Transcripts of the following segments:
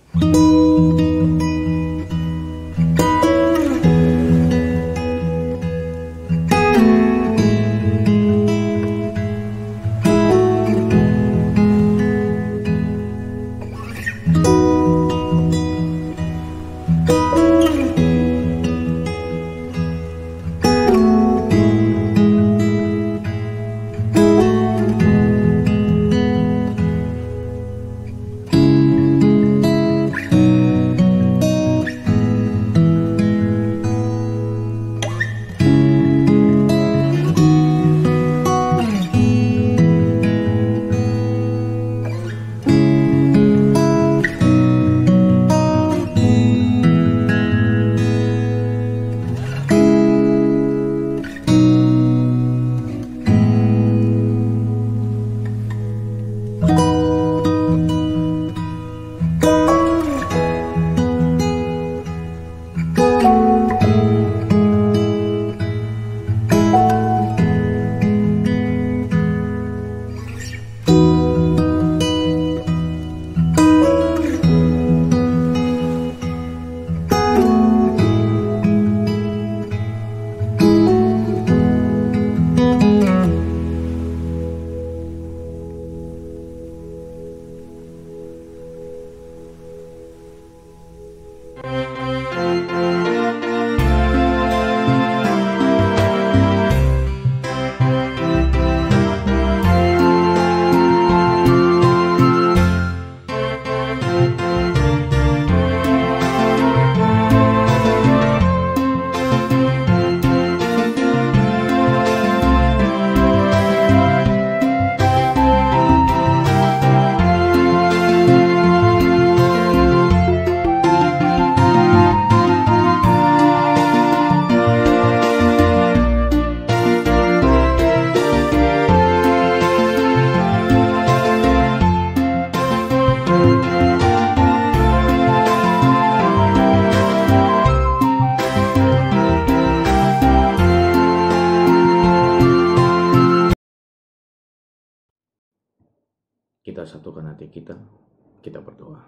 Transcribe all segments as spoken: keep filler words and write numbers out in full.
Kita satukan hati kita, kita berdoa.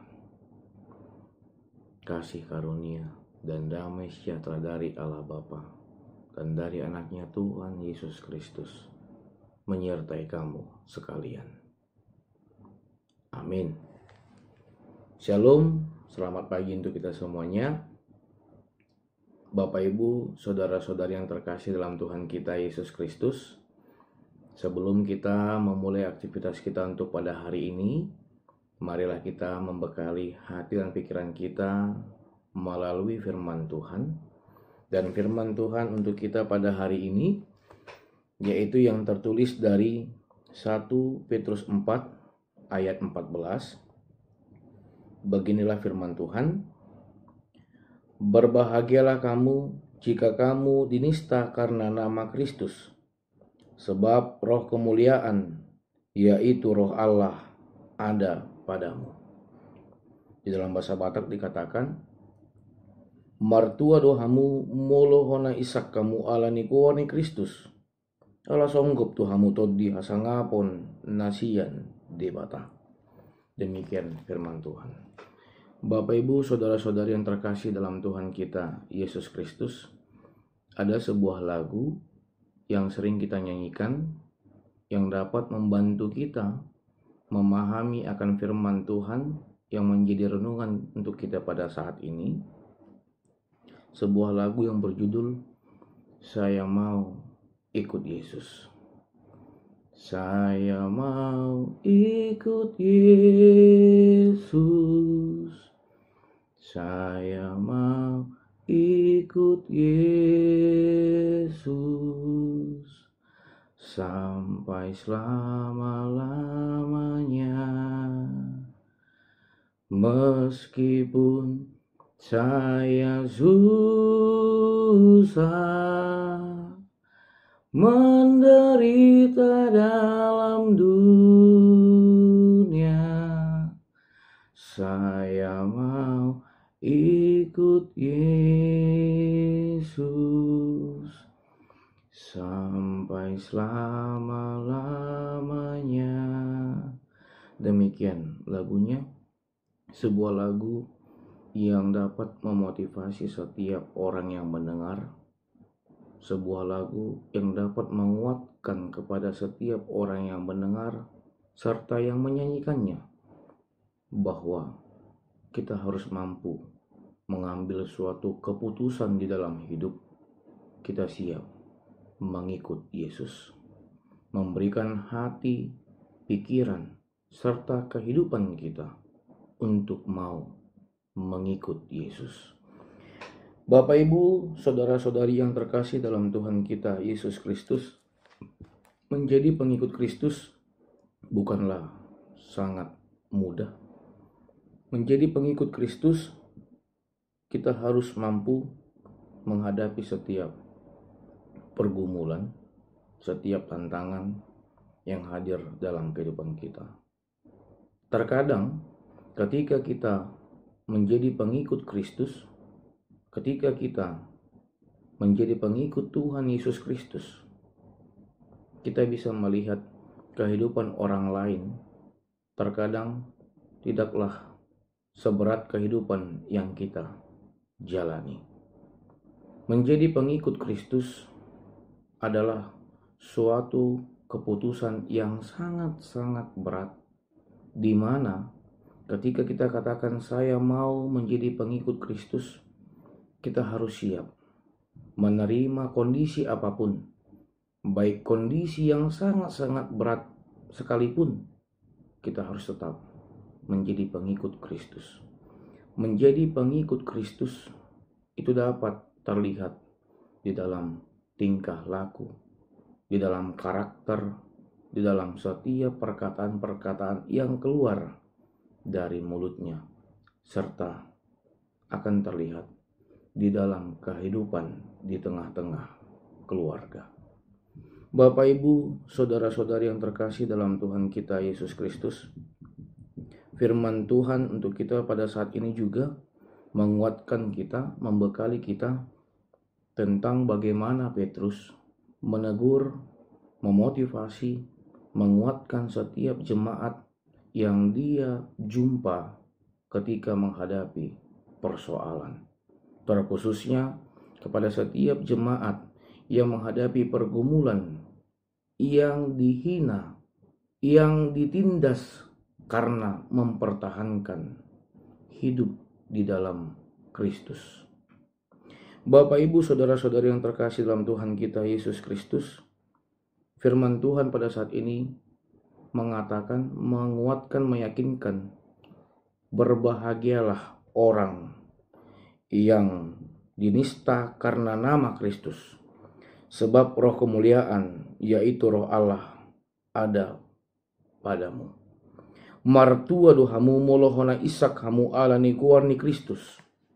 Kasih karunia dan damai sejahtera dari Allah Bapa dan dari anaknya Tuhan Yesus Kristus menyertai kamu sekalian. Amin. Shalom, selamat pagi untuk kita semuanya. Bapak Ibu, saudara-saudari yang terkasih dalam Tuhan kita Yesus Kristus. Sebelum kita memulai aktivitas kita untuk pada hari ini, marilah kita membekali hati dan pikiran kita melalui firman Tuhan. Dan firman Tuhan untuk kita pada hari ini, yaitu yang tertulis dari satu Petrus empat ayat empat belas. Beginilah firman Tuhan. Berbahagialah kamu jika kamu dinista karena nama Kristus. Sebab roh kemuliaan, yaitu roh Allah, ada padamu. Di dalam bahasa Batak dikatakan, Martua dohamu molohona isak kamu ala nikuani Kristus. Ala songgup tuhamu todi asangapon nasian di Batak. Demikian firman Tuhan. Bapak Ibu saudara-saudari yang terkasih dalam Tuhan kita Yesus Kristus, ada sebuah lagu yang sering kita nyanyikan, yang dapat membantu kita memahami akan firman Tuhan yang menjadi renungan untuk kita pada saat ini. Sebuah lagu yang berjudul Saya Mau Ikut Yesus. Saya mau ikut Yesus, saya mau ikut Yesus sampai selama-lamanya. Meskipun saya susah menderita dalam dunia, saya mau ikut Yesus sampai selama-lamanya. Demikian lagunya. sebuah lagu yang dapat memotivasi setiap orang yang mendengar, sebuah lagu yang dapat menguatkan kepada setiap orang yang mendengar serta yang menyanyikannya, bahwa kita harus mampu mengambil suatu keputusan di dalam hidup. Kita siap mengikut Yesus, memberikan hati, pikiran, serta kehidupan kita untuk mau mengikut Yesus. Bapak, Ibu, saudara-saudari yang terkasih dalam Tuhan kita Yesus Kristus, menjadi pengikut Kristus bukanlah sangat mudah. Menjadi pengikut Kristus, kita harus mampu menghadapi setiap pergumulan, setiap tantangan yang hadir dalam kehidupan kita. Terkadang ketika kita menjadi pengikut Kristus, ketika kita menjadi pengikut Tuhan Yesus Kristus, kita bisa melihat kehidupan orang lain terkadang tidaklah seberat kehidupan yang kita jalani. Menjadi pengikut Kristus adalah suatu keputusan yang sangat-sangat berat, di mana ketika kita katakan saya mau menjadi pengikut Kristus, kita harus siap menerima kondisi apapun, baik kondisi yang sangat-sangat berat sekalipun, kita harus tetap menjadi pengikut Kristus. Menjadi pengikut Kristus itu dapat terlihat di dalam tingkah laku, di dalam karakter, di dalam setiap perkataan-perkataan yang keluar dari mulutnya, serta akan terlihat di dalam kehidupan di tengah-tengah keluarga. Bapak, Ibu, saudara-saudari yang terkasih dalam Tuhan kita Yesus Kristus, firman Tuhan untuk kita pada saat ini juga menguatkan kita, membekali kita tentang bagaimana Petrus menegur, memotivasi, menguatkan setiap jemaat yang dia jumpa ketika menghadapi persoalan. Terkhususnya kepada setiap jemaat yang menghadapi pergumulan, yang dihina, yang ditindas karena mempertahankan hidup di dalam Kristus. Bapak, Ibu, saudara-saudari yang terkasih dalam Tuhan kita Yesus Kristus, firman Tuhan pada saat ini mengatakan, menguatkan, meyakinkan, berbahagialah orang yang dinista karena nama Kristus, sebab roh kemuliaan, yaitu roh Allah, ada padamu. Martua dohamu molohona isak hamu alani kuarni Kristus.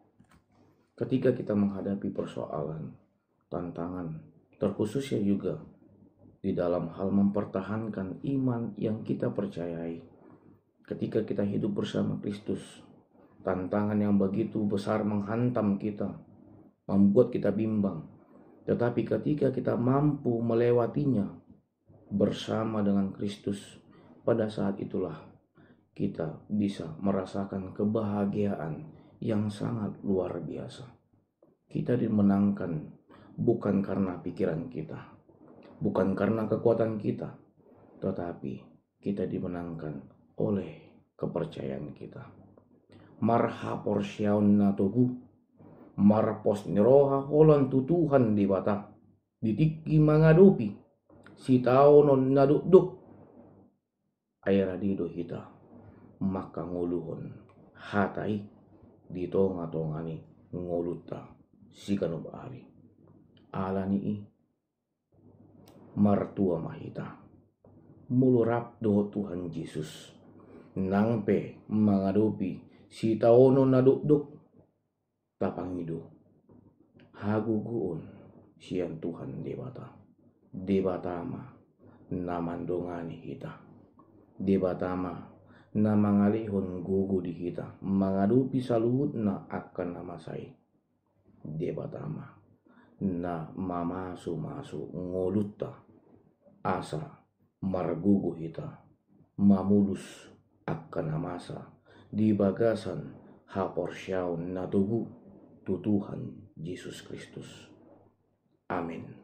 Ketika kita menghadapi persoalan, tantangan, terkhususnya juga di dalam hal mempertahankan iman yang kita percayai. Ketika kita hidup bersama Kristus, tantangan yang begitu besar menghantam kita, membuat kita bimbang. Tetapi ketika kita mampu melewatinya bersama dengan Kristus, pada saat itulah kita bisa merasakan kebahagiaan yang sangat luar biasa. Kita dimenangkan bukan karena pikiran kita, bukan karena kekuatan kita, tetapi kita dimenangkan oleh kepercayaan kita. Marha porsyaun natubu, marpos niroha holan tutuhan di bata, ditiki mangadupi, si taonon nadukduk, airadido hita, maka nguluhon, hatai, ditonga-tongani, ngoluta, si kanubari, alani martua mahita, mulurap do Tuhan Yesus, nangpe mangadupi, si taonon nadukduk, tapangido, haguguun, sian Tuhan debata, debatama, namandongani hita, debatama, na mangalihon gugu di hita, mangadupi saluhut na akan nama saya, debatama, na mamasu-masu ngoluta, asa margugu hita, mamulus akan namasa, di bagasan haporsyaun natubu tu Tuhan Yesus Kristus. Amin.